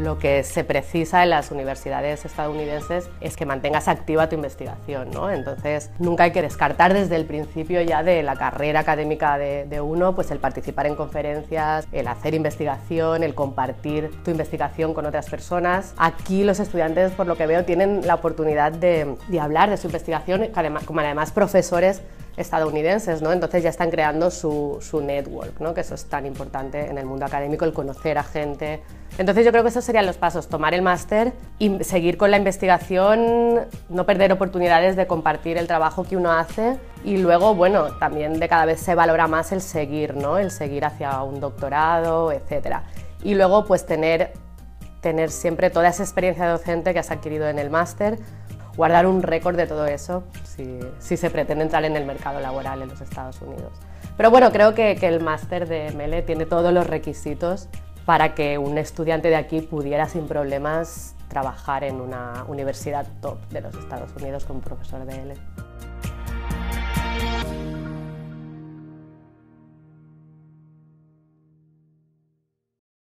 lo que se precisa en las universidades estadounidenses es que mantengas activa tu investigación, ¿no? Entonces, nunca hay que descartar desde el principio ya de la carrera académica de uno, pues el participar en conferencias, el hacer investigación, el compartir tu investigación con otras personas. Aquí los estudiantes, por lo que veo, tienen la oportunidad de hablar de su investigación, como además profesores estadounidenses, ¿no? Entonces ya están creando su network, ¿no? Que eso es tan importante en el mundo académico, el conocer a gente. Entonces yo creo que esos serían los pasos: tomar el máster y seguir con la investigación, no perder oportunidades de compartir el trabajo que uno hace, y luego, bueno, también de cada vez se valora más el seguir, ¿no? El seguir hacia un doctorado, etc. Y luego pues tener siempre toda esa experiencia docente que has adquirido en el máster, guardar un récord de todo eso si se pretende entrar en el mercado laboral en los Estados Unidos. Pero bueno, creo que el máster de Melle tiene todos los requisitos para que un estudiante de aquí pudiera sin problemas trabajar en una universidad top de los Estados Unidos como profesor de él.